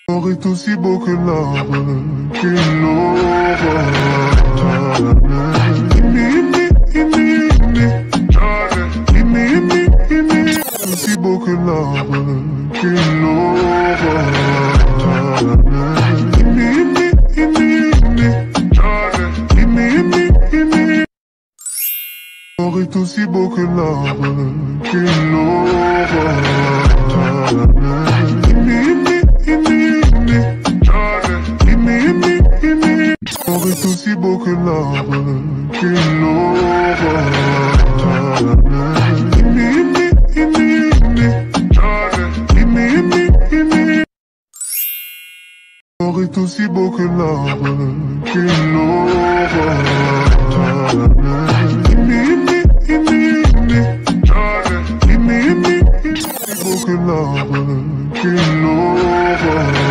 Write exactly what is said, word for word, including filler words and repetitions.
L'or est aussi beau que l'arbre qu'une aura. Imi, imi, imi, imi, imi, imi, aussi beau que l'arbre qu'une aura. Imi, imi, imi, imi, imi, imi. L'or est aussi beau que l'arbre qu'une aura. L'or est aussi beau que l'arbre qu'une aura. L'or est aussi beau que l'arbre qu'une aura. Beau que l'arbre qu'une aura.